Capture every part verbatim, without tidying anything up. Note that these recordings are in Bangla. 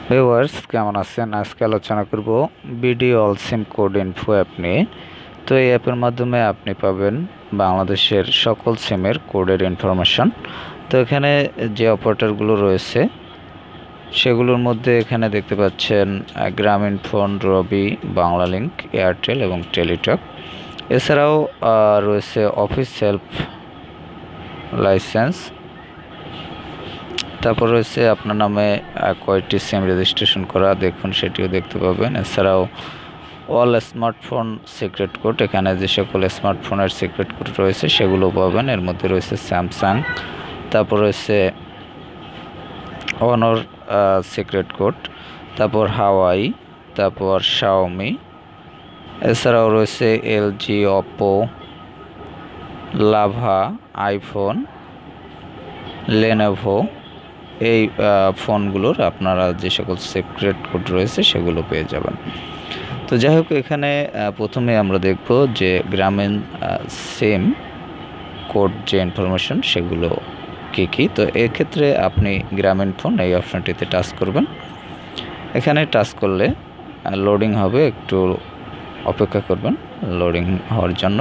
ভিউয়ার্স কেমন আছেন? আজকে আলোচনা করব BD all sim code info app নিয়ে। তো এই অ্যাপের মাধ্যমে আপনি পাবেন বাংলাদেশের সকল সিমের কোডের ইনফরমেশন। তো এখানে যে অপারেটরগুলো রয়েছে সেগুলোর মধ্যে এখানে দেখতে পাচ্ছেন গ্রামীণফোন, রবি, বাংলালিংক, এয়ারটেল এবং টেলিটক। এছাড়াও রয়েছে অফিস সেলফ লাইসেন্স, তারপর রয়েছে আপনার নামে কয়টি সিম রেজিস্ট্রেশন করা দেখুন সেটিও দেখতে পাবেন। এছাড়াও অল স্মার্টফোন সিক্রেট কোড, এখানে যে সকল স্মার্টফোনের সিক্রেট কোড রয়েছে সেগুলো পাবেন। এর মধ্যে রয়েছে স্যামসাং, তারপর রয়েছে অনর সিক্রেট কোড, তারপর হাওয়াই, তারপর শাওমি। এছাড়াও রয়েছে LG, Oppo, Lava, iPhone, Lenovo. এই ফোনগুলোর আপনারা যে সকল সিক্রেট কোড রয়েছে সেগুলো পেয়ে যাবেন। তো যাই হোক, এখানে প্রথমে আমরা দেখব যে গ্রামীণ সিম কোড যে ইনফরমেশন সেগুলো কী কী। তো এক্ষেত্রে আপনি গ্রামীণ ফোন এই অপশনটিতে টাচ করবেন। এখানে টাচ করলে লোডিং হবে, একটু অপেক্ষা করবেন লোডিং হওয়ার জন্য।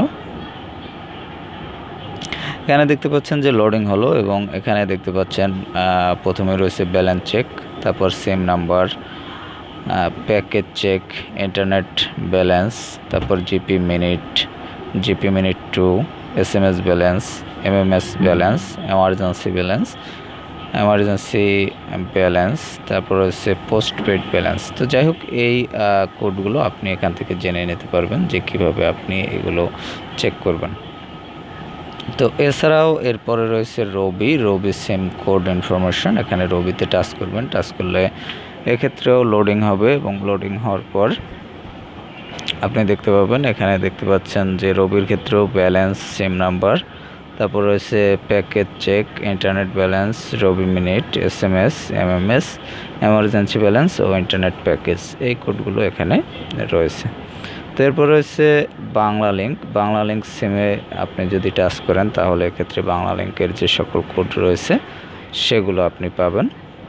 এখানে দেখতে পাচ্ছেন যে লোডিং হলো এবং এখানে দেখতে পাচ্ছেন প্রথমে রয়েছে ব্যালেন্স চেক, তারপর sim number, package check, internet balance, তারপর GP minute, GP minute two, S M S balance, M M S balance, emergency balance, emergency balance, তারপর রয়েছে পোস্টপেড ব্যালেন্স। তো যাই হোক, এই কোডগুলো আপনি এখান থেকে জেনে নিতে পারবেন যে কীভাবে আপনি এগুলো চেক করবেন। তো এছাড়াও এরপরে রয়েছে রবি, রবি সিম কোড ইনফরমেশন। এখানে রবিতে টাচ করবেন। টাচ করলে এক্ষেত্রেও লোডিং হবে এবং লোডিং হওয়ার পর আপনি দেখতে পাবেন, এখানে দেখতে পাচ্ছেন যে রবির ক্ষেত্রেও ব্যালেন্স, সিম নাম্বার, তারপর রয়েছে package check, internet balance, Robi minute, S M S, M M S, emergency balance ও ইন্টারনেট প্যাকেজ। এই কোডগুলো এখানে রয়েছে। তো এরপর রয়েছে বাংলালিংক। বাংলালিংক সিমে আপনি যদি টাচ করেন তাহলে এক্ষেত্রে বাংলালিংকের যে সকল কোড রয়েছে সেগুলো আপনি পাবেন।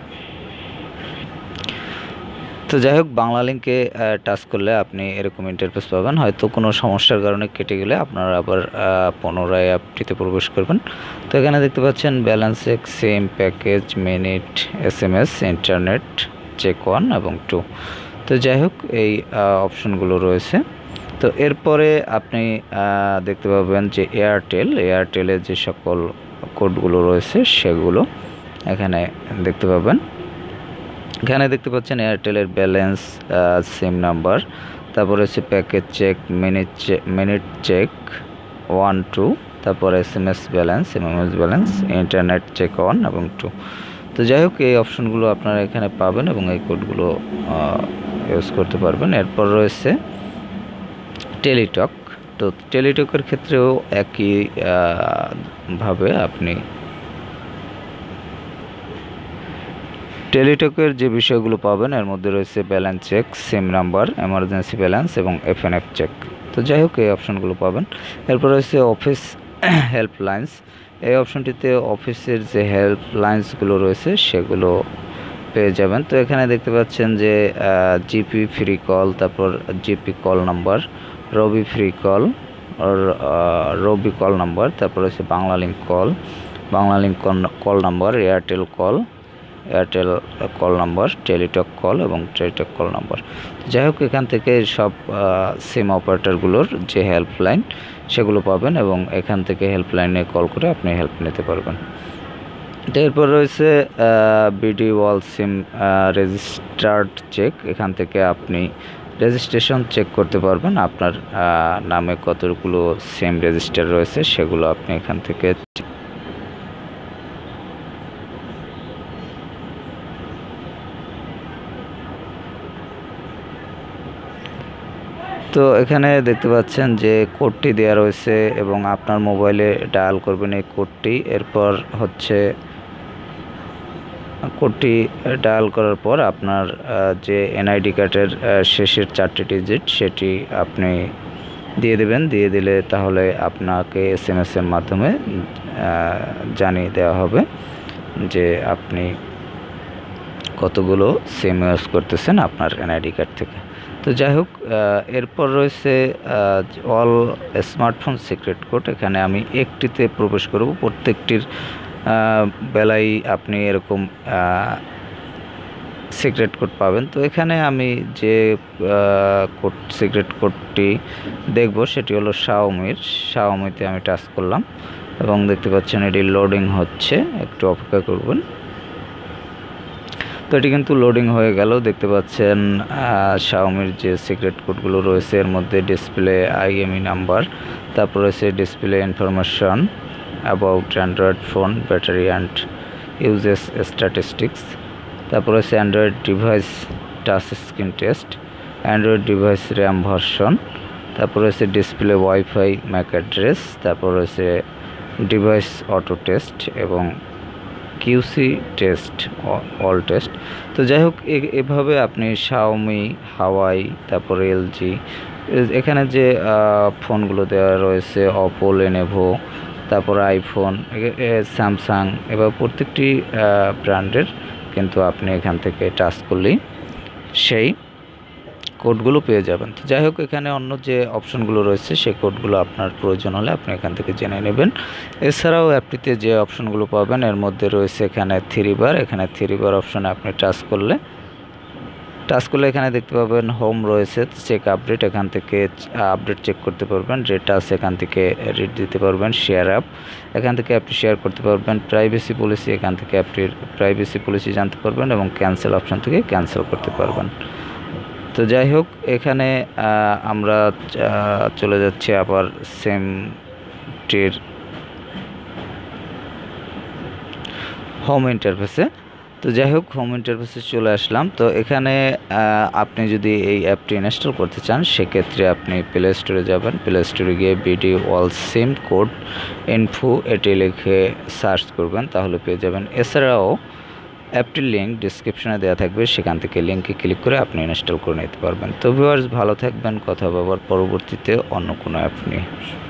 তো যাই হোক, বাংলালিংকে টাচ করলে আপনি এরকম ইন্টারফেস পাবেন। হয়তো কোনো সমস্যার কারণে কেটে গেলে আপনারা আবার পুনরায় অ্যাপটিতে প্রবেশ করবেন। তো এখানে দেখতে পাচ্ছেন balance check, sim, package, minute, S M S, internet check one এবং টু। তো যাই হোক, এই অপশনগুলো রয়েছে। তো এরপরে আপনি দেখতে পাবেন যে এয়ারটেল, এয়ারটেলের যে সকল কোডগুলো রয়েছে সেগুলো এখানে দেখতে পাবেন। এখানে দেখতে পাচ্ছেন এয়ারটেলের ব্যালেন্স, সিম নাম্বার, তারপর হচ্ছে package check, minute minute check one two, তারপর S M S balance, M M S balance, internet check one এবং টু। তো যাই হোক, এই অপশনগুলো আপনারা এখানে পাবেন এবং এই কোডগুলো ইউজ করতে পারবেন। এরপর রয়েছে টেলিটক। তো টেলিটকের ক্ষেত্রেও একই ভাবে আপনি টেলিটকের যে বিষয়গুলো পাবেন এর মধ্যে রয়েছে balance check, sim number, emergency balance এবং এফ এন এফ চেক। তো যাই হোক, এই অপশনগুলো পাবেন। এরপর রয়েছে অফিস হেল্পলাইন্স। এই অপশনটিতে অফিসের যে হেল্পলাইন্সগুলো রয়েছে সেগুলো পেয়ে যাবেন। তো এখানে দেখতে পাচ্ছেন যে জিপি ফ্রি কল, তারপর GP call number, Robi free call, Robi call number, তারপর হচ্ছে Banglalink call, Banglalink call number, Airtel call, Airtel call number, Teletalk call এবং টেলিটক কল নাম্বার। যাই হোক, এখান থেকে সব সিম অপারেটরগুলোর যে হেল্পলাইন সেগুলো পাবেন এবং এখান থেকে হেল্পলাইনে কল করে আপনি হেল্প নিতে পারবেন। এরপর রয়েছে BD all sim registered check. এখান থেকে আপনি রেজিস্ট্রেশন চেক করতে পারবেন, আপনার নামে কতগুলো সিম রেজিস্টার রয়েছে সেগুলো আপনি এখান থেকে। তো এখানে দেখতে পাচ্ছেন যে কোডটি দেওয়া রয়েছে এবং আপনার মোবাইলে ডায়াল করবেন এই কোডটি। এরপর হচ্ছে কোডটি ডায়াল করার পর আপনার যে এনআইডি কার্ডের শেষের চারটি ডিজিট সেটি আপনি দিয়ে দেবেন। দিয়ে দিলে তাহলে আপনাকে এস এম এসের মাধ্যমে জানিয়ে দেওয়া হবে যে আপনি কতগুলো সিম ইউজ করতেছেন আপনার এনআইডি কার্ড থেকে। তো যাই হোক, এরপর রয়েছে অল স্মার্টফোন সিক্রেট কোড। এখানে আমি একটিতে প্রবেশ করব, প্রত্যেকটির বেলায় আপনি এরকম সিক্রেট কোড পাবেন। তো এখানে আমি যে কোড সিক্রেট কোডটি দেখব সেটি হলো শাওমির। শাওমিতে আমি টাচ করলাম এবং দেখতে পাচ্ছেন এটি লোডিং হচ্ছে, একটু অপেক্ষা করবেন। তো এটি কিন্তু লোডিং হয়ে গেল। দেখতে পাচ্ছেন শাওমির যে সিক্রেট কোডগুলো রয়েছে এর মধ্যে ডিসপ্লে আইএমই নাম্বার, তারপর রয়েছে display information about android phone battery and usages statistics, তারপর রয়েছে android device touch screen test, android device RAM version, তারপর রয়েছে ডিসপ্লে ওয়াইফাই ম্যাক অ্যাড্রেস, তারপর রয়েছে ডিভাইস অটো টেস্ট এবং কিউসি টেস্ট অল টেস্ট। তো যাই হোক, এভাবে আপনি শাওমি, হাওয়াই, তারপরে এলজি, এখানে যে ফোনগুলো দেওয়া রয়েছে অপো, লেনোভো, তারপর আইফোন, স্যামসাং, এবার প্রত্যেকটি ব্র্যান্ডের কিন্তু আপনি এখান থেকে টাচ করলেই সেই কোডগুলো পেয়ে যাবেন। তো যাই হোক, এখানে অন্য যে অপশনগুলো রয়েছে সেই কোডগুলো আপনার প্রয়োজন হলে আপনি এখান থেকে জেনে নেবেন। এছাড়াও অ্যাপটিতে যে অপশনগুলো পাবেন এর মধ্যে রয়েছে এখানে থ্রি বার। এখানে থ্রি বার অপশনে আপনি টাচ করলে টাচ করলে এখানে দেখতে পাবেন হোম রয়েছে, চেক আপডেট, এখান থেকে আপডেট চেক করতে পারবেন। রেটাস এখান থেকে রেট দিতে পারবেন। শেয়ার অ্যাপ, এখান থেকে আপনি শেয়ার করতে পারবেন। প্রাইভেসি পলিসি, এখান থেকে আপনি প্রাইভেসি পলিসি জানতে পারবেন এবং ক্যান্সেল অপশন থেকে ক্যান্সেল করতে পারবেন। তো যাই হোক, এখানে আমরা চলে যাচ্ছি আবার সেমটির হোম ইন্টারফেসে। তো যাই হোক, হোম ইন্টারফেসে চলে আসলাম। তো এখানে আপনি যদি এই অ্যাপটি ইনস্টল করতে চান সেক্ষেত্রে আপনি প্লে স্টোরে যাবেন। প্লে স্টোরে গিয়ে BD all sim code info এটি লিখে সার্চ করবেন, তাহলে পেয়ে যাবেন। এছাড়াও অ্যাপটির লিঙ্ক ডিসক্রিপশনে দেওয়া থাকবে, সেখান থেকে লিঙ্কে ক্লিক করে আপনি ইনস্টল করে নিতে পারবেন। তো ভিউয়ার্স, ভালো থাকবেন, কথা বলার পরবর্তীতে অন্য কোনো অ্যাপ নিয়ে।